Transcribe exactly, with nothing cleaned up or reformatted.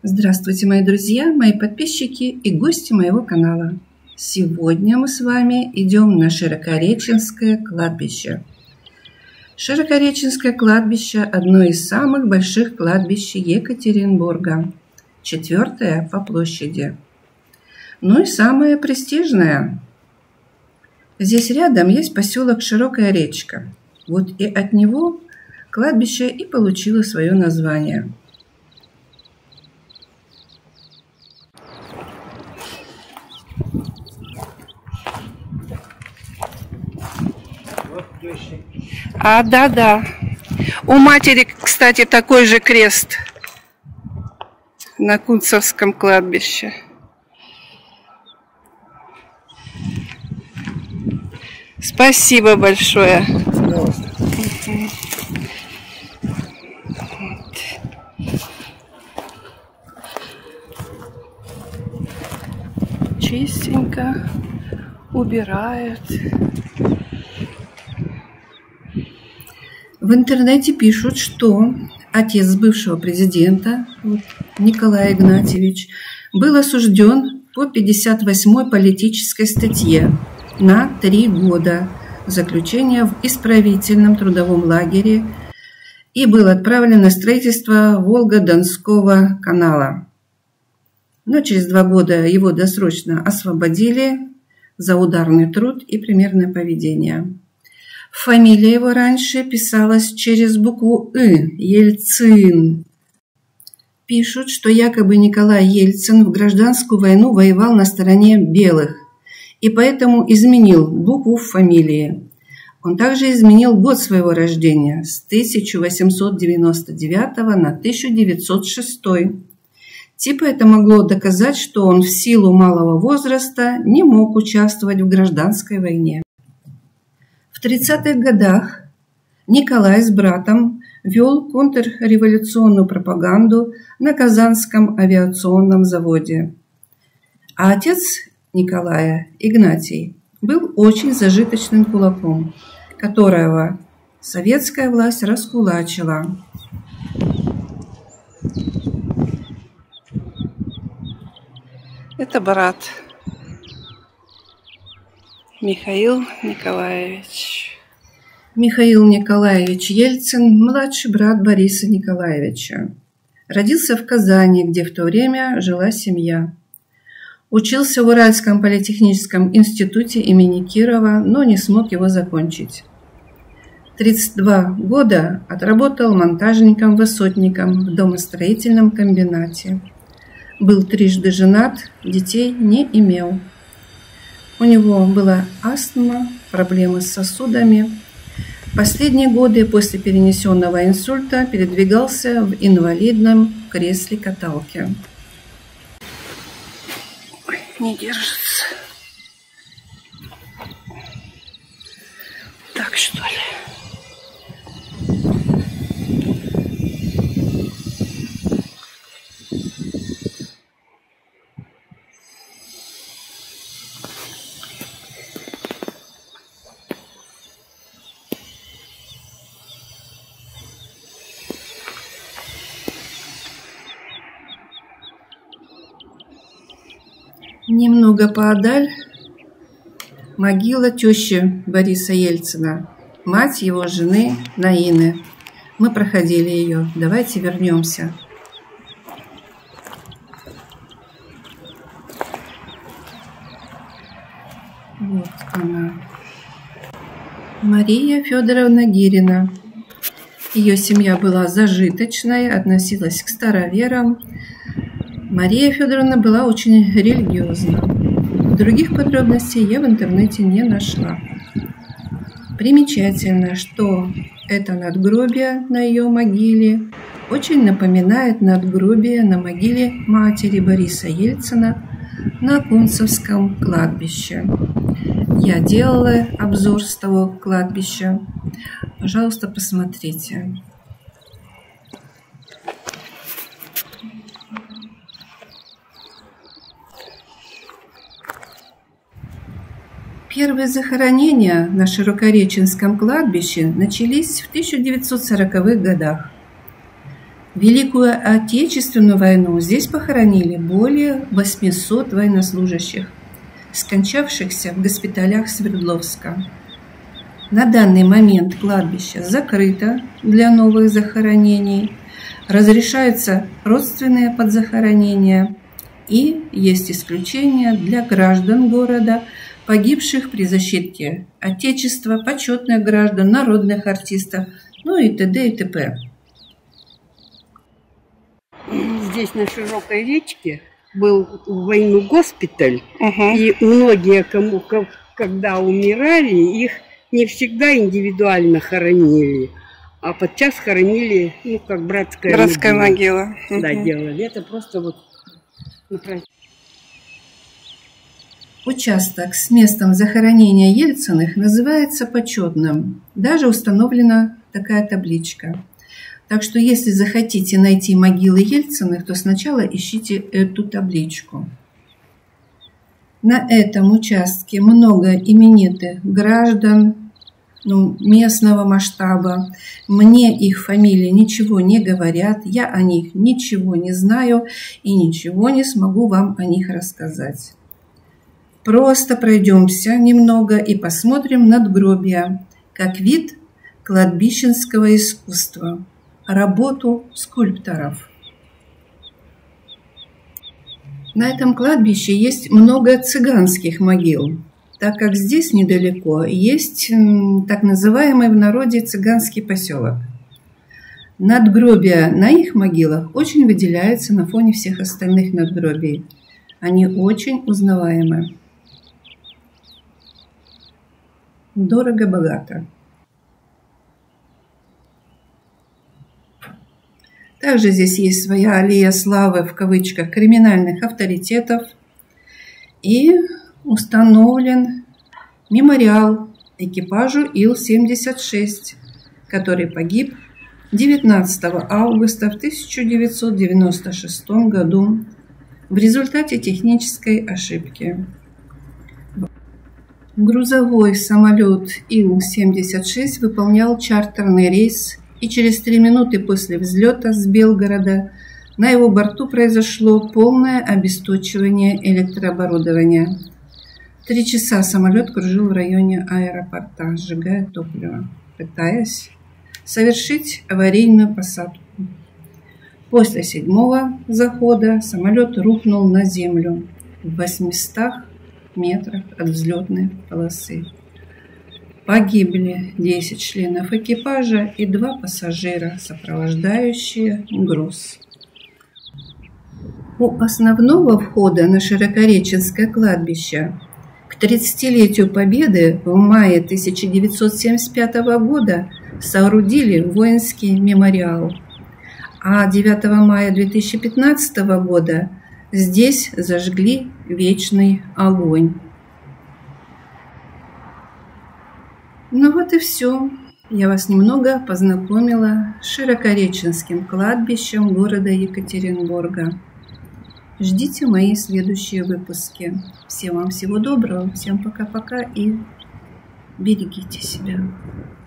Здравствуйте, мои друзья, мои подписчики и гости моего канала. Сегодня мы с вами идем на Широкореченское кладбище. Широкореченское кладбище – одно из самых больших кладбищ Екатеринбурга, четвертое по площади. Ну и самое престижное. Здесь рядом есть поселок Широкая Речка. Вот и от него кладбище и получило свое название. А, да-да. У матери, кстати, такой же крест на Кунцевском кладбище. Спасибо большое. Пожалуйста. Чистенько убирают. В интернете пишут, что отец бывшего президента Николай Игнатьевич был осужден по пятьдесят восьмой политической статье на три года заключения в исправительном трудовом лагере и был отправлен на строительство Волго-Донского канала. Но через два года его досрочно освободили за ударный труд и примерное поведение. Фамилия его раньше писалась через букву «ы» – Ельцин. Пишут, что якобы Николай Ельцин в гражданскую войну воевал на стороне белых и поэтому изменил букву в фамилии. Он также изменил год своего рождения с тысяча восемьсот девяносто девятого на тысяча девятьсот шестой. Типа это могло доказать, что он в силу малого возраста не мог участвовать в гражданской войне. В тридцатых годах Николай с братом вел контрреволюционную пропаганду на Казанском авиационном заводе. А отец Николая, Игнатий, был очень зажиточным кулаком, которого советская власть раскулачила. Это брат Михаил Николаевич. Михаил Николаевич Ельцин, младший брат Бориса Николаевича. Родился в Казани, где в то время жила семья. Учился в Уральском политехническом институте имени Кирова, но не смог его закончить. В тридцать два года отработал монтажником-высотником в домостроительном комбинате. Был трижды женат, детей не имел. У него была астма, проблемы с сосудами. В последние годы после перенесенного инсульта передвигался в инвалидном кресле-каталке. Ой, не держится. Так что ли? Немного поодаль могила тещи Бориса Ельцина, мать его жены Наины. Мы проходили ее. Давайте вернемся. Вот она. Мария Федоровна Гирина. Ее семья была зажиточной, относилась к староверам. Мария Федоровна была очень религиозна. Других подробностей я в интернете не нашла. Примечательно, что это надгробие на ее могиле очень напоминает надгробие на могиле матери Бориса Ельцина на Кунцевском кладбище. Я делала обзор с того кладбища. Пожалуйста, посмотрите. Первые захоронения на Широкореченском кладбище начались в тысяча девятьсот сороковых годах. В Великую Отечественную войну здесь похоронили более восьмисот военнослужащих, скончавшихся в госпиталях Свердловска. На данный момент кладбище закрыто для новых захоронений, разрешаются родственные подзахоронения и есть исключения для граждан города, погибших при защите Отечества, почетных граждан, народных артистов, ну и т.д. и т.п. Здесь на широкой речке был в войну госпиталь, Угу. и многие, кому, когда умирали, их не всегда индивидуально хоронили, а подчас хоронили, ну, как братская, Братская могила. могила. Да, Угу. делали. Это просто вот... Участок с местом захоронения Ельциных называется почетным. Даже установлена такая табличка. Так что, если захотите найти могилы Ельциных, то сначала ищите эту табличку. На этом участке много именитых граждан, ну, местного масштаба. Мне их фамилии ничего не говорят, я о них ничего не знаю и ничего не смогу вам о них рассказать. Просто пройдемся немного и посмотрим надгробия, как вид кладбищенского искусства, работу скульпторов. На этом кладбище есть много цыганских могил, так как здесь недалеко есть так называемый в народе цыганский поселок. Надгробия на их могилах очень выделяются на фоне всех остальных надгробий. Они очень узнаваемы. Дорого-богато. Также здесь есть своя аллея славы, в кавычках, криминальных авторитетов. И установлен мемориал экипажу Ил семьдесят шесть, который погиб девятнадцатого августа в тысяча девятьсот девяносто шестом году в результате технической ошибки. Грузовой самолет Ил семьдесят шесть выполнял чартерный рейс, и через три минуты после взлета с Белгорода на его борту произошло полное обесточивание электрооборудования. Три часа самолет кружил в районе аэропорта, сжигая топливо, пытаясь совершить аварийную посадку. После седьмого захода самолет рухнул на землю в восьмистах метрах от взлетной полосы. Погибли десять членов экипажа и два пассажира, сопровождающие груз. У основного входа на Широкореченское кладбище к тридцатилетию Победы в мае тысяча девятьсот семьдесят пятого года соорудили воинский мемориал, а девятого мая две тысячи пятнадцатого года здесь зажгли вечный огонь. Ну вот и все. Я вас немного познакомила с Широкореченским кладбищем города Екатеринбурга. Ждите мои следующие выпуски. Всем вам всего доброго, всем пока-пока и берегите себя.